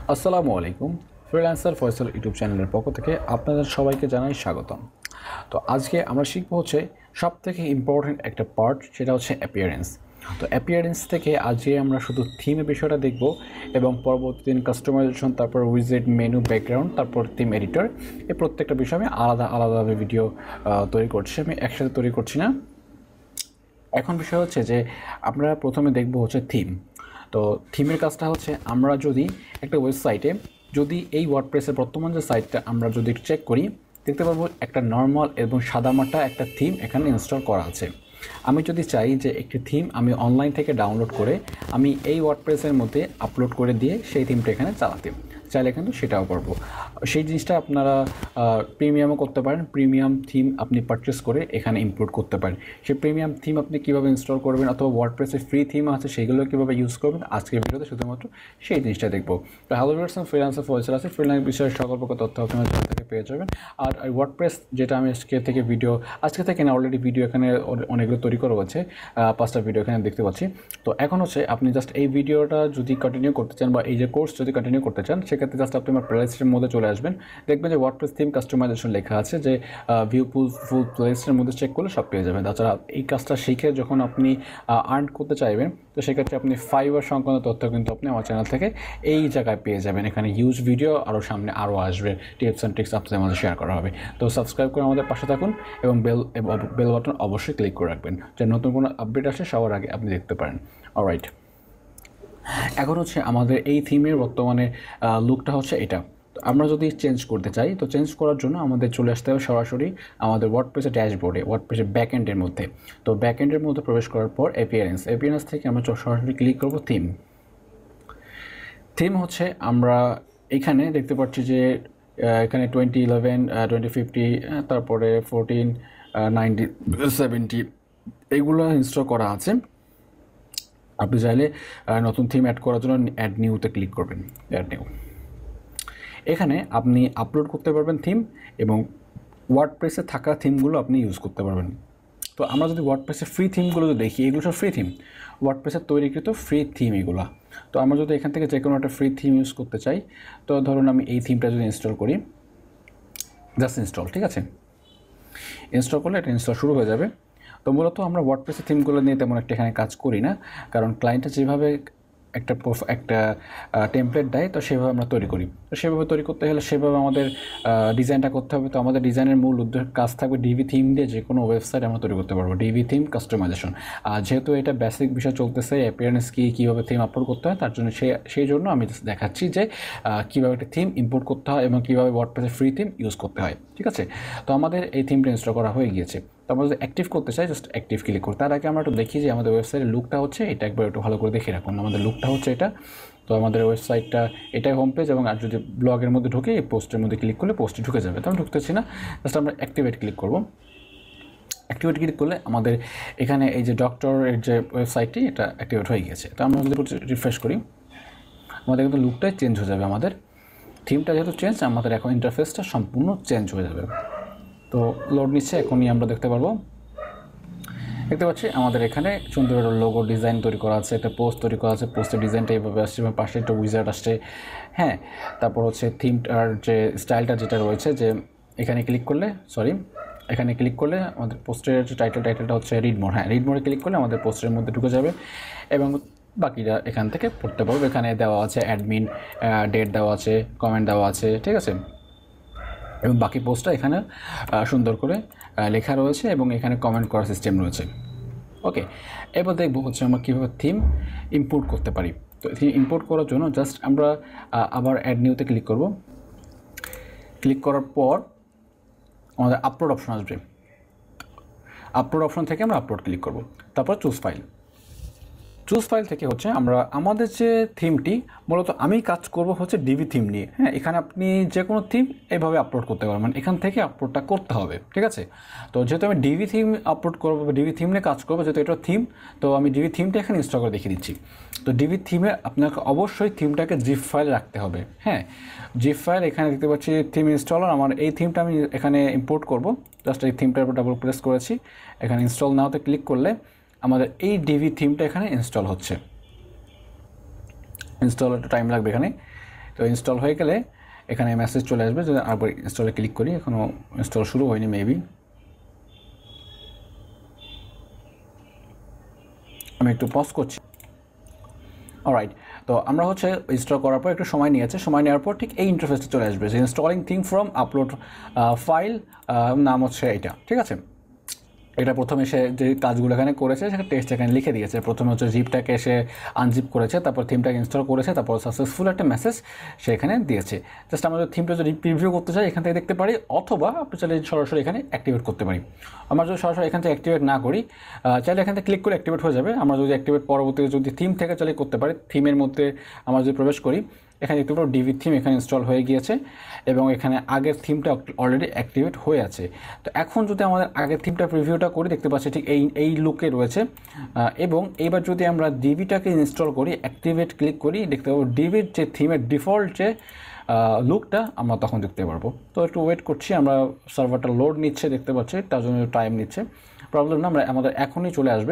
আসসালামু আলাইকুম। Freelancer Faisal YouTube চ্যানেলের পক্ষ থেকে আপনাদের সবাইকে জানাই স্বাগতম। তো আজকে আমরা শিখব হচ্ছে সবথেকে ইম্পর্টেন্ট একটা পার্ট, সেটা হচ্ছে অ্যাপিয়ারেন্স। তো অ্যাপিয়ারেন্স থেকে আজকে আমরা শুধু থিমের বিষয়টা দেখব এবং পরবর্তী দিন কাস্টমাইজেশন, তারপর উইজেট, মেনু, ব্যাকগ্রাউন্ড, তারপর থিম এডিটর, এই প্রত্যেকটা বিষয় আমি আলাদাভাবে ভিডিও তৈরি করছি। আমি একসাথে তৈরি করছি না। এখন বিষয় হচ্ছে যে আমরা প্রথমে দেখব হচ্ছে থিম। তো থিমের কাজটা হচ্ছে আমরা যদি একটা ওয়েবসাইটে যদি এই ওয়ার্ডপ্রেসের বর্তমান যে সাইটটা আমরা যদি চেক করি, দেখতে পারবো একটা নর্মাল এবং সাদামাটা একটা থিম এখানে ইনস্টল করা আছে। আমি যদি চাই যে একটি থিম আমি অনলাইন থেকে ডাউনলোড করে আমি এই ওয়ার্ডপ্রেসের মধ্যে আপলোড করে দিয়ে সেই থিমটা এখানে চালাতে চাইলে কিন্তু সেটাও করবো। সেই জিনিসটা আপনারা প্রিমিয়ামও করতে পারেন। প্রিমিয়াম থিম আপনি পারচেস করে এখানে ইনক্লুড করতে পারেন। সেই প্রিমিয়াম থিম আপনি কীভাবে ইনস্টল করবেন অথবা ওয়ার্ডপ্রেসের ফ্রি থিম আছে সেগুলো কীভাবে ইউজ করবেন, আজকের ভিডিওতে শুধুমাত্র সেই জিনিসটা দেখবো। তো হ্যালো ভিউয়ার্স, ফ্রিল্যান্সার ফয়সাল আছে। ফ্রিল্যান্স বিষয়ে সকল প্রকার তথ্য আপনারা এখান থেকে পেয়ে যাবেন। আর ওয়ার্ডপ্রেস যেটা আমি আজকে থেকে না অলরেডি ভিডিও এখানে অনেকগুলো তৈরি করা হচ্ছে, 5টা ভিডিও এখানে দেখতে পাচ্ছি। তো এখন হচ্ছে আপনি জাস্ট এই ভিডিওটা যদি কন্টিনিউ করতে চান বা এই যে কোর্স যদি কন্টিনিউ করতে চান, সেক্ষেত্রে জাস্ট আপনি আমার প্লেলিস্টের মধ্যে চলে আসবেন। দেখবেন যে ওয়ার্ডপ্রেস থিম কাস্টমাইজেশন লেখা আছে, যে ভিউ ফুল প্লেলিস্টের মধ্যে চেক করলে সব পেয়ে যাবেন। তাছাড়া এই কাজটা শিখে যখন আপনি আর্ন করতে চাইবেন, তো সেক্ষেত্রে আপনি ফাইবার সংক্রান্ত তথ্য কিন্তু আপনি আমার চ্যানেল থেকে এই জায়গায় পেয়ে যাবেন। এখানে হিউজ ভিডিও আরও সামনে আরও আসবে, টিপস অ্যান্ড ট্রিক্স আপনাদের মধ্যে শেয়ার করা হবে। তো সাবস্ক্রাইব করে আমাদের পাশে থাকুন এবং বেল বাটন অবশ্যই ক্লিক করে রাখবেন, যে নতুন কোনো আপডেট আসে সবার আগে আপনি দেখতে পারেন। অলরাইট, এখন হচ্ছে আমাদের এই থিমের বর্তমানে লুকটা হচ্ছে এটা। তো আমরা যদি চেঞ্জ করতে চাই, তো চেঞ্জ করার জন্য আমাদের চলে আসতে হবে সরাসরি আমাদের ওয়ার্ডপ্রেসের ড্যাশবোর্ডে, ওয়ার্ডপ্রেসের ব্যাকএন্ডের মধ্যে। তো ব্যাকএন্ডের মধ্যে প্রবেশ করার পর অ্যাপিয়ারেন্স থেকে আমরা সরাসরি ক্লিক করব থিম হচ্ছে আমরা এখানে দেখতে পাচ্ছি যে এখানে 2011, 2050, তারপরে 14, 90, 70 এগুলো ইনস্টল করা আছে। আপনি চাইলে নতুন থিম অ্যাড করার জন্য অ্যাড নিউতে ক্লিক করবেন। অ্যাড নিউ, এখানে আপনি আপলোড করতে পারবেন থিম, এবং ওয়ার্ডপ্রেসে থাকা থিমগুলো আপনি ইউজ করতে পারবেন। তো আমরা যদি ওয়ার্ডপ্রেসের ফ্রি থিমগুলো যদি দেখি, এগুলো সব ফ্রি থিম, ওয়ার্ডপ্রেসের তৈরিকৃত ফ্রি থিম এগুলো। তো আমরা যদি এখান থেকে যে কোনো একটা ফ্রি থিম ইউজ করতে চাই, তো ধরুন আমি এই থিমটা যদি ইনস্টল করি, জাস্ট ইনস্টল, ঠিক আছে, ইনস্টল করলে এটা ইনস্টল শুরু হয়ে যাবে। তো মূলত আমরা ওয়ার্ডপ্রেসের থিমগুলো নিয়ে তেমন একটা এখানে কাজ করি না, কারণ ক্লায়েন্টটা যেভাবে একটা টেমপ্লেট দেয়, তো সেভাবে আমরা তৈরি করি। তো সেভাবে তৈরি করতে হলে সেভাবে আমাদের ডিজাইনটা করতে হবে। তো আমাদের ডিজাইনের মূল কাজ থাকবে ডিভি থিম দিয়ে যে কোনো ওয়েবসাইট আমরা তৈরি করতে পারবো, ডিভি থিম কাস্টমাইজেশন। আর যেহেতু এটা বেসিক বিষয় চলতেছে, অ্যাপিয়ারেন্স কীভাবে থিম আপলোড করতে হয়, তার জন্য সেই জন্য আমি দেখাচ্ছি যে কীভাবে একটা থিম ইম্পোর্ট করতে হয় এবং কীভাবে ওয়ার্ডপ্রেসের ফ্রি থিম ইউজ করতে হয়, ঠিক আছে। তো আমাদের এই থিমটা ইনস্টল করা হয়ে গিয়েছে। তো আমরা যদি অ্যাক্টিভ করতে চাই, জাস্ট অ্যাক্টিভ ক্লিক করি। তার আগে আমরা একটু দেখি যে আমাদের ওয়েবসাইটের লুকটা হচ্ছে এটা, একবার একটু ভালো করে দেখে রাখুন। আমাদের লুকটা হচ্ছে এটা। তো আমাদের ওয়েবসাইটটা এটাই হোম পেজ, এবং আর যদি ব্লগের মধ্যে ঢুকে এই পোস্টের মধ্যে ক্লিক করলে পোস্টে ঢুকে যাবে। তো আমি ঢুকতেছি না, জাস্ট আমরা অ্যাক্টিভেট ক্লিক করব। অ্যাক্টিভেট ক্লিক করলে আমাদের এখানে এই যে ডক্টরের যে ওয়েবসাইটটি, এটা অ্যাক্টিভেট হয়ে গেছে। তো আমরা যদি রিফ্রেশ করি, আমাদের কিন্তু লুকটাই চেঞ্জ হয়ে যাবে। আমাদের থিমটা যেহেতু চেঞ্জ, আমাদের এখন ইন্টারফেসটা সম্পূর্ণ চেঞ্জ হয়ে যাবে। তো লোড নিচ্ছে, এখনই আমরা দেখতে পাচ্ছি আমাদের এখানে সুন্দর একটা লোগো ডিজাইন তৈরি করা আছে, একটা পোস্ট তৈরি করা আছে, পোস্টের ডিজাইনটা এইভাবে আসছে এবং পাশে একটা উইজার্ড আসছে। হ্যাঁ, তারপর হচ্ছে থিমটার যে স্টাইলটা যেটা রয়েছে, যে এখানে ক্লিক করলে আমাদের পোস্টের যে টাইটেলটা হচ্ছে রিড মোর। হ্যাঁ, রিড মোরে ক্লিক করলে আমাদের পোস্টের মধ্যে ঢুকে যাবে এবং বাকিটা এখান থেকে পড়তে পারবো। এখানে দেওয়া আছে অ্যাডমিন, ডেট দেওয়া আছে, কমেন্ট দেওয়া আছে, ঠিক আছে, এবং বাকি পোস্টটা এখানে সুন্দর করে লেখা রয়েছে এবং এখানে কমেন্ট করার সিস্টেম রয়েছে। ওকে, এবার দেখবো হচ্ছে আমরা কীভাবে থিম ইম্পোর্ট করতে পারি। তো থিম ইম্পোর্ট করার জন্য জাস্ট আমরা আবার অ্যাড নিউতে ক্লিক করব। ক্লিক করার পর আমাদের আপলোড অপশন আসবে। আপলোড অপশন থেকে আমরা আপলোড ক্লিক করব। তারপর চুজ ফাইল থেকে হচ্ছে আমরা আমাদের যে থিমটি, মূলত আমি কাজ করব হচ্ছে ডিভি থিম নিয়ে। হ্যাঁ, এখানে আপনি যে কোনো থিম এইভাবে আপলোড করতে পারবেন, এখান থেকে আপলোডটা করতে হবে, ঠিক আছে। তো যেহেতু আমি ডিভি থিম আপলোড করবো, ডিভি থিম নিয়ে কাজ করবো, যেহেতু এটা থিম, তো আমি ডিভি থিমটা এখানে ইনস্টল করে দেখিয়ে দিচ্ছি। তো ডিভি থিমে আপনাকে অবশ্যই থিমটাকে জিপ ফাইল রাখতে হবে। হ্যাঁ, জিপ ফাইল এখানে দেখতে পাচ্ছি থিম ইনস্টলার। আমার এই থিমটা আমি এখানে ইম্পোর্ট করব। জাস্ট এই থিমটার উপর ডাবল প্রেস করেছি, এখানে ইনস্টল নাওতে ক্লিক করলে আমাদের এই ডিভি থিমটা এখানে ইনস্টল হচ্ছে। ইনস্টল একটু টাইম লাগবে এখানে। তো ইনস্টল হয়ে গেলে এখানে মেসেজ চলে আসবে। যদি আবার ইনস্টলে ক্লিক করি, এখনও ইনস্টল শুরু হয়নি মেবি, আমি একটু পজ করছি। অলরাইট, তো আমরা হচ্ছে ইনস্টল করার পর একটু সময় নিয়েছে, সময় নেওয়ার পর ঠিক এই ইন্টারফেসটা চলে আসবে যে installing thing from upload file, নাম হচ্ছে এটা, ঠিক আছে। এটা প্রথমে সে যে কাজগুলো এখানে করেছে সেটা টেক্সট এখানে লিখে দিয়েছে। প্রথমে হচ্ছে জিপটাকে সে আনজিপ করেছে, তারপর থিমটাকে ইনস্টল করেছে, তারপর সাকসেসফুল একটা মেসেজ সে এখানে দিয়েছে। জাস্ট আমরা যদি থিমটা যদি প্রিভিউ করতে চাই এখান থেকে দেখতে পারি, অথবা আপনি চাইলে সরাসরি এখানে অ্যাক্টিভেট করতে পারি। আমরা যদি সরাসরি এখান থেকে অ্যাক্টিভেট না করি, চাইলে এখান থেকে ক্লিক করে অ্যাক্টিভেট হয়ে যাবে। আমরা যদি অ্যাক্টিভেট পরবর্তীতে যদি থিম থেকে চাইলে করতে পারি, থিমের মধ্যে আমরা যদি প্রবেশ করি, এখানে দেখতে পাবো ডিভি থিম এখানে ইনস্টল হয়ে গিয়েছে এবং এখানে আগের থিমটা অলরেডি অ্যাক্টিভেট হয়ে আছে। তো এখন যদি আমাদের আগের থিমটা প্রিভিউটা করি, দেখতে পাচ্ছি ঠিক এই লুকে রয়েছে। এবং এইবার যদি আমরা ডিভিটাকে ইনস্টল করি, অ্যাক্টিভেট ক্লিক করি, দেখতে পাবো ডিভির যে থিমের ডিফল্ট যে লুকটা আমরা তখন দেখতে পারবো। তো একটু ওয়েট করছি, আমরা সার্ভারটা লোড নিচ্ছে দেখতে পাচ্ছি, তার জন্য টাইম নিচ্ছে, প্রবলেম না, আমাদের এখনই চলে আসবে।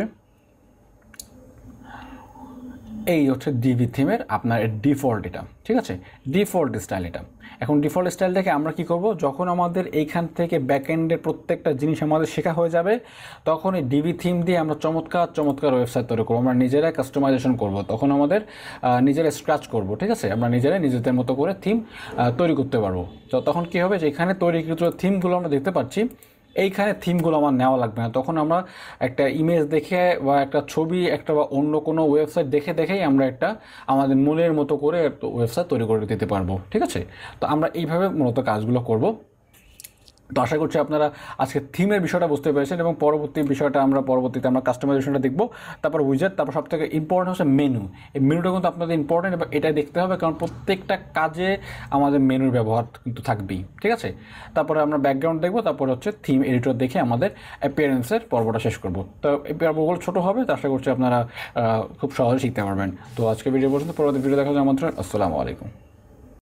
এই হচ্ছে ডিভি থিমের আপনার ডিফল্ট, এটা ঠিক আছে, ডিফল্ট স্টাইল এটা। এখন ডিফল্ট স্টাইল থেকে আমরা কি করব, যখন আমাদের এইখান থেকে ব্যাকএন্ডের প্রত্যেকটা জিনিস আমাদের শেখা হয়ে যাবে, তখন এই ডিভি থিম দিয়ে আমরা চমৎকার চমৎকার ওয়েবসাইট তৈরি করবো, আমরা নিজেরাই কাস্টমাইজেশন করব, তখন আমাদের নিজেরা স্ক্র্যাচ করব, ঠিক আছে, আমরা নিজেরাই নিজেদের মতো করে থিম তৈরি করতে পারবো। তো তখন কী হবে, যে এখানে তৈরিকৃত থিমগুলো আমরা দেখতে পাচ্ছি, এইখানে থিমগুলো আমার নেওয়া লাগবে না, তখন আমরা একটা ইমেজ দেখে বা একটা ছবি একটা বা অন্য কোনো ওয়েবসাইট দেখেই আমরা একটা আমাদের মনের মতো করে ওয়েবসাইট তৈরি করে দিতে পারবো, ঠিক আছে। তো আমরা এইভাবে মূলত কাজগুলো করব। তো আশা করছি আপনারা আজকে থিমের বিষয়টা বুঝতে পেরেছেন এবং পরবর্তী বিষয়টা আমরা পরবর্তীতে আমরা কাস্টমাইজেশনটা দেখব, তারপর উইজেট, তারপর সবথেকে ইম্পর্টেন্ট হচ্ছে মেনু। এই মেনুটা কিন্তু আপনাদের ইম্পর্টেন্ট এবং এটা দেখতে হবে, কারণ প্রত্যেকটা কাজে আমাদের মেনুর ব্যবহার কিন্তু থাকবেই, ঠিক আছে। তারপরে আমরা ব্যাকগ্রাউন্ড দেখব, তারপরে হচ্ছে থিম এডিটর দেখে আমাদের অ্যাপিয়ারেন্সের পর্বটা শেষ করব। তো এই পর্বগুলো ছোটো হবে, তো আশা করছি আপনারা খুব সহজে শিখতে পারবেন। তো আজকে ভিডিও পর্যন্ত, পরবর্তী ভিডিও দেখার জন্য আমন্ত্রণ। আসসালামু আলাইকুম।